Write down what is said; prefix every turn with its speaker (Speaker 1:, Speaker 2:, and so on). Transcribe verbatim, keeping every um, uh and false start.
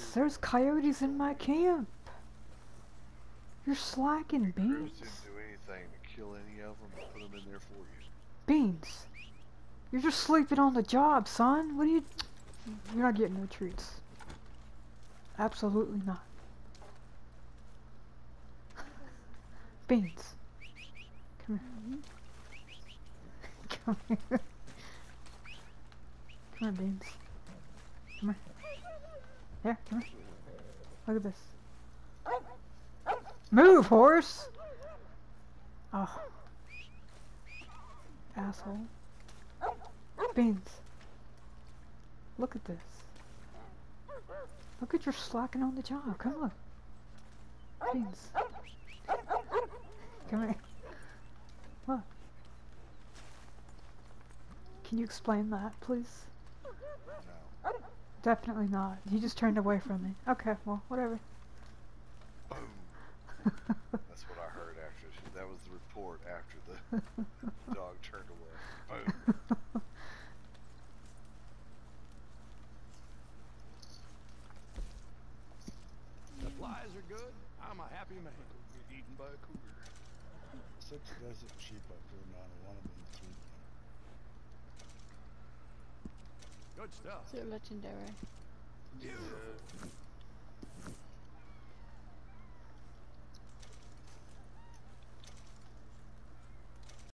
Speaker 1: There's coyotes in my camp. You're slacking,
Speaker 2: Crews
Speaker 1: Beans.
Speaker 2: didn't do anything to kill any of them and put them in there for you.
Speaker 1: Beans. You're just sleeping on the job, son. What are you... You're not getting no treats. Absolutely not. Beans. Come here. Come here. Come here, Beans. Come here. Here, come here. Look at this. Move, horse! Oh. Asshole. Beans. Look at this. Look at your slacking on the job. Come on. Beans. Come here. Look. Can you explain that, please?
Speaker 2: No.
Speaker 1: Definitely not. He just turned away from me. Okay, well, whatever.
Speaker 2: Boom. That's what I heard after. She, that was the report after the dog turned away. Boom.
Speaker 3: Supplies are good. I'm a happy man.
Speaker 2: You're eaten by a cougar.
Speaker 4: Six desert sheep up here, not one of them three.
Speaker 3: Good stuff.
Speaker 5: So legendary.
Speaker 2: Yeah.